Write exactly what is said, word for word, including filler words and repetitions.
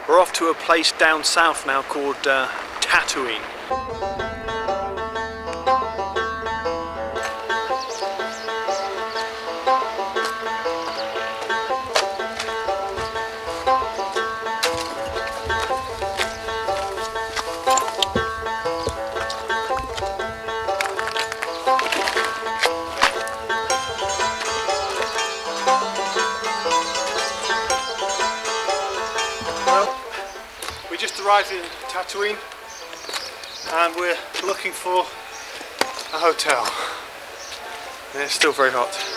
We're off to a place down south now called uh, Tataouine. We just arrived in Tataouine and we're looking for a hotel, and it's still very hot.